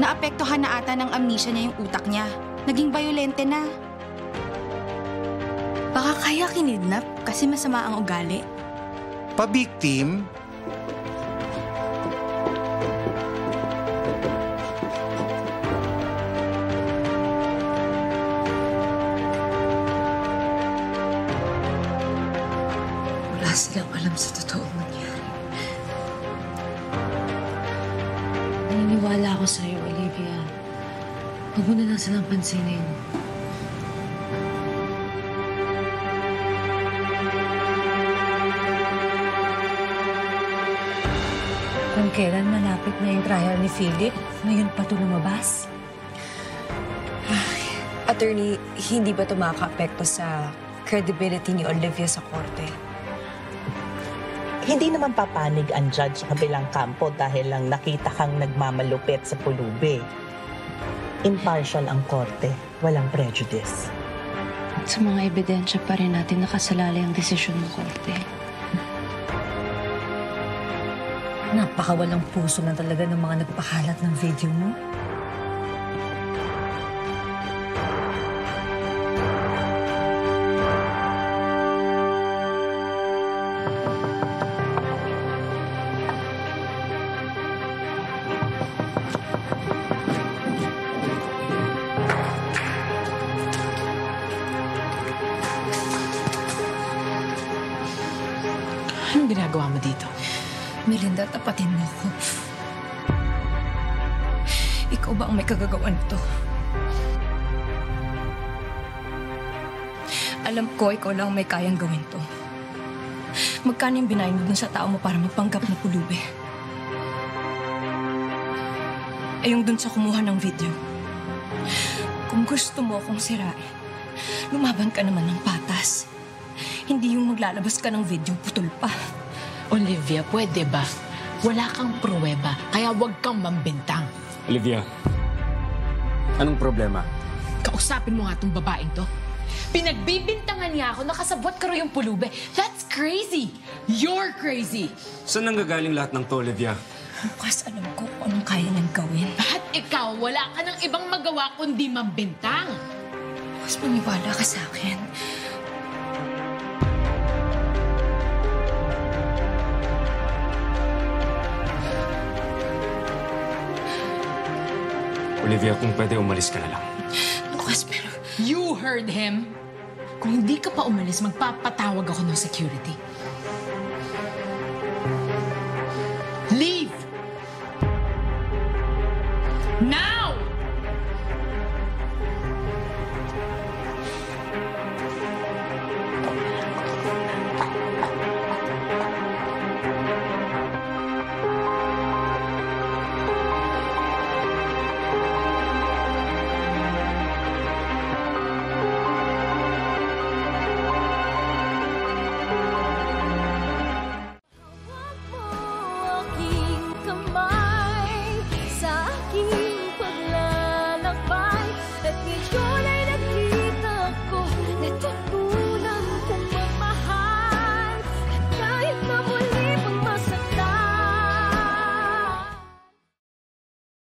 Naapektuhan na ata ng amnesia niya yung utak niya. Naging bayolente na. Baka kaya kinidnap kasi masama ang ugali. Pa-victim? Wala silang alam sa totoong nangyari. Naniniwala ako sa'yo, Olivia. Huwag mo na lang silang pansinin. Kung kailan malapit na yung trial ni Philip, ngayon pa ito lumabas. Attorney, hindi ba ito makaka-apekto sa credibility ni Olivia sa korte? Hindi naman papanig ang judge sa kabilang kampo dahil lang nakita kang nagmamalupit sa pulubi. Impartial ang korte, walang prejudice. Sa mga ebidensya pa rin natin nakasalalay ang desisyon ng korte. Napakawalang puso na talaga ng mga nagpakalat ng video mo. Anong ginagawa mo dito? Melinda, tapatin mo ko. Ikaw ba ang may kagagawa nito? Alam ko, ikaw lang may kayang gawin to. Magkano yung binayad mo dun sa tao mo para magpanggap na pulubi? Eh yung dun sa kumuha ng video. Kung gusto mo akong sirain, lumaban ka naman ng patas. Hindi yung maglalabas ka ng video, putol pa. Olivia, pwede ba? Wala kang pruweba, kaya huwag kang mambintang. Olivia, anong problema? Kausapin mo nga tong babaeng to. Pinagbibintangan niya ako, nakasabwat ka rin yung pulube. That's crazy! You're crazy! Saan nanggagaling lahat ng to, Olivia? Bukas alam ko kung anong kaya niyang gawin. At ikaw, wala ka ng ibang magawa kundi mambintang. Bukas maniwala ka sa akin. Olivia, kung pwede, umalis ka na lang. Bukas, pero... You heard him. Kung hindi ka pa umalis, magpapatawag ako ng security.